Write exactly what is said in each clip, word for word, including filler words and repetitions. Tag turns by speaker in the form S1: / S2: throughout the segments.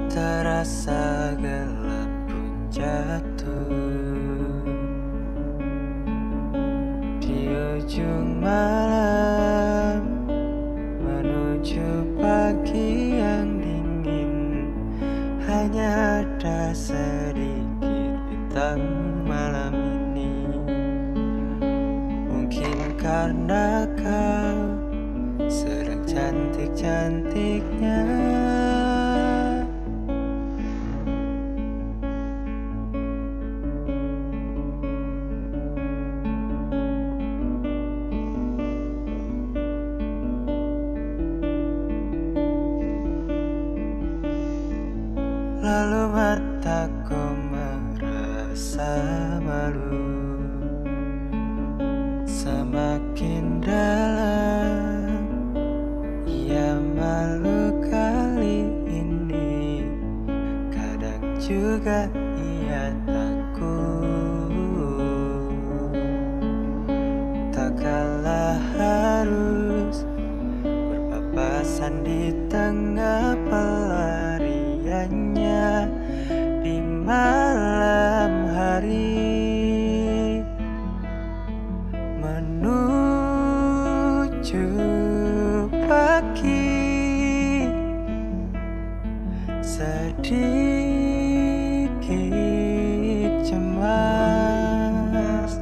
S1: terasa gelap pun jatuh di ujung malam menuju pagi yang dingin. Hanya ada sedikit bintang malam ini. Mungkin karena kau sedang cantik-cantiknya. Lalu mataku merasa malu, semakin dalam ia malu kali ini. Kadang juga ia takut, tak kalah harus berpapasan di tengah pelariannya di malam hari menuju pagi. Sedikit cemas,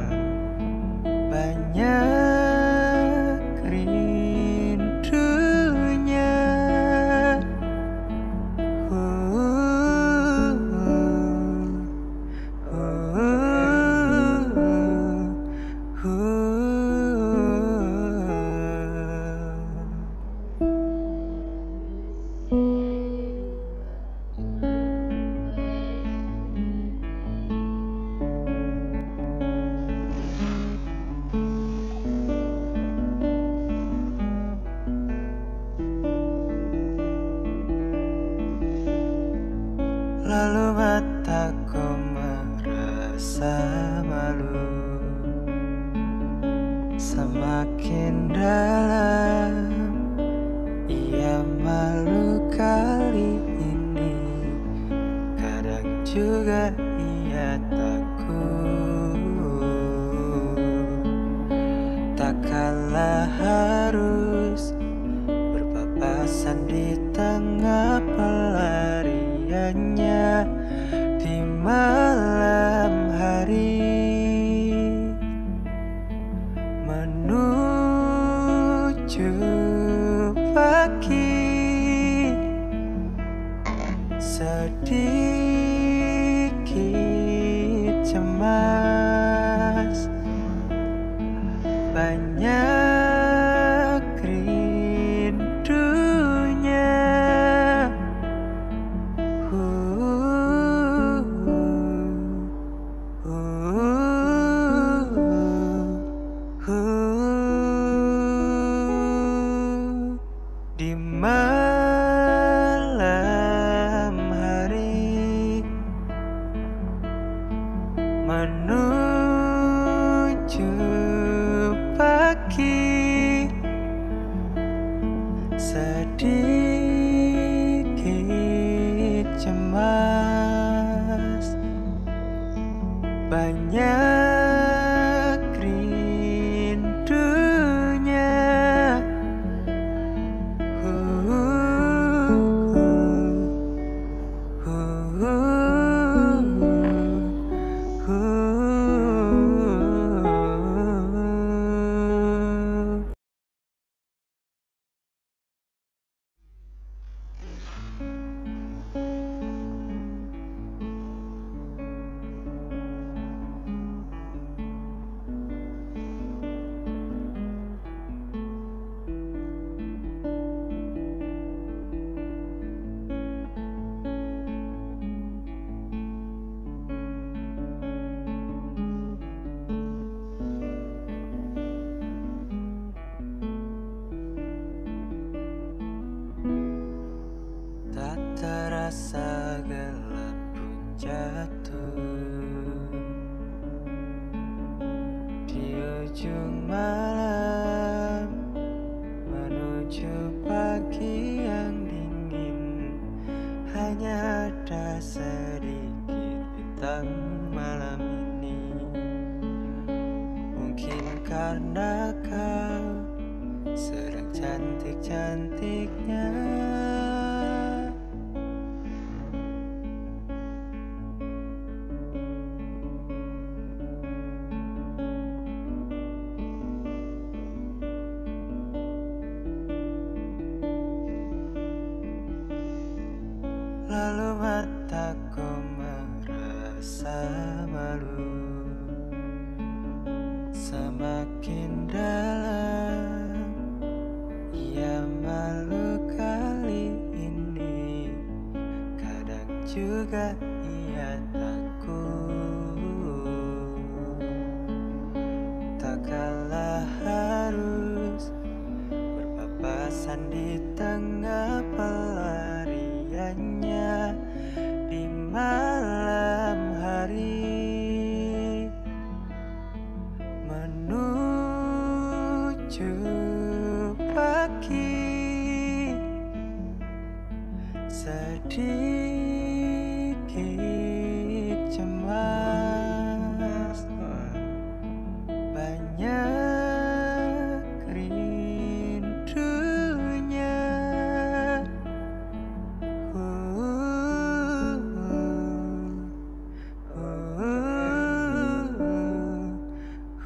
S1: banyak rindunya. uh, uh, uh, Lalu mataku merasa malu, semakin dalam ia malu kali ini. Kadang juga ia takut, tak kalah harus berpapasan di tengah pelariannya di malam hari menuju pagi. Sedikit cemas, banyak rindunya. uh, uh, uh, uh, Di malam hari menuju pagi. Sedikit cemas, banyak rindunya. uh, uh, uh, uh. Tak terasa gelap pun jatuh di ujung malam menuju pagi yang dingin. Hanya hanya ada sedikit bintang malam ini. Mungkin karena kau sedang cantik-cantiknya. Lalu mataku merasa malu, semakin dalam ia malu kali ini. Kadang juga ia takut, tak kalah harus berpapasan di tengah pelariannya di malam hari menuju pagi. Sedikit cemas, banyak rindunya. Uh, uh, uh,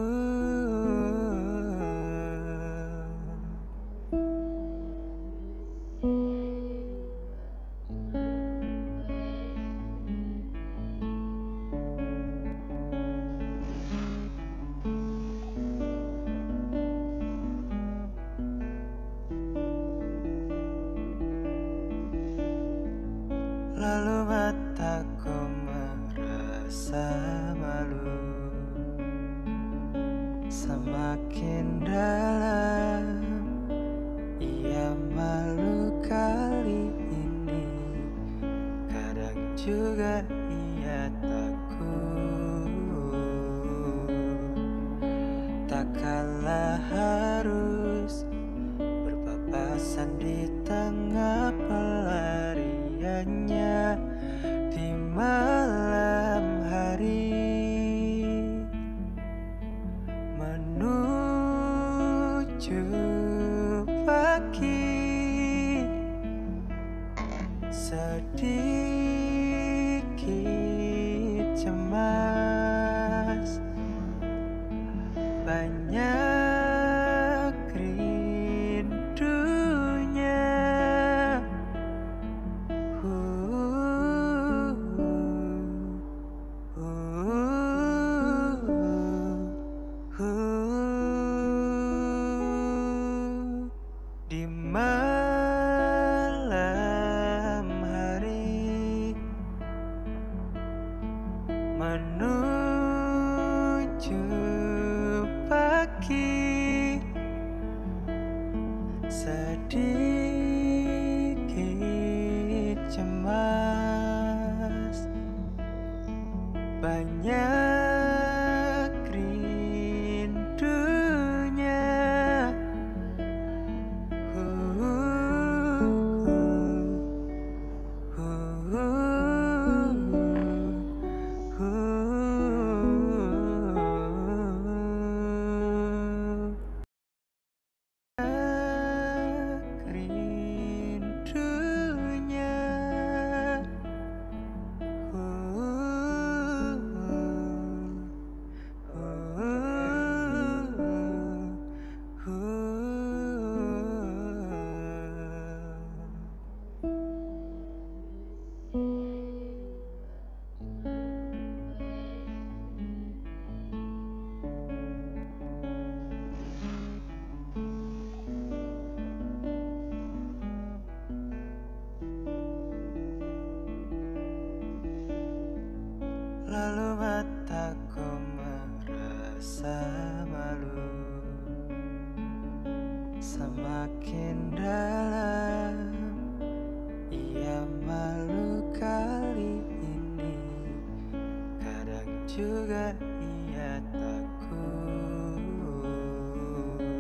S1: Lalu mataku merasa malu, semakin dalam ia malu kali ini. Kadang juga ia takut, tak kalah harus berpapasan di tengah pelariannya di malam hari menuju pagi. Sedikit cemas, banyak rindunya. Uh, uh, uh, uh. Di malam hari menuju pagi. Sedikit cemas, banyak rindunya. Uh, uh, uh, uh, uh. Rindunya. Uh, uh, uh, Lalu mataku merasa malu, semakin dalam ia malu kali ini. Kadang juga ia takut,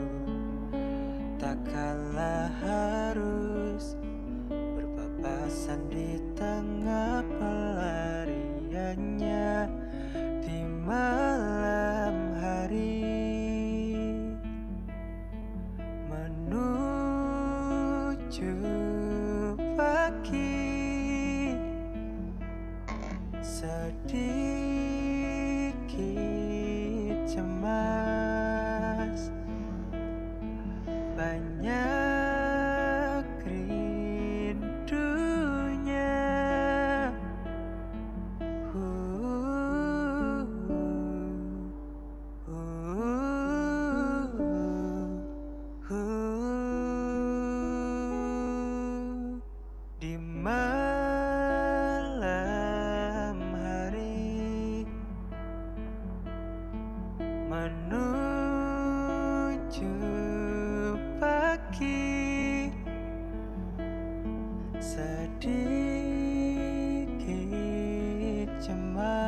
S1: tak kalah harus berpapasan bosan di tengah pelariannya di malam hari, menuju pagi. Sedikit cemas, banyak rindunya. uh, uh, uh, uh, di malam hari, menuju pagi. Sedikit cemas,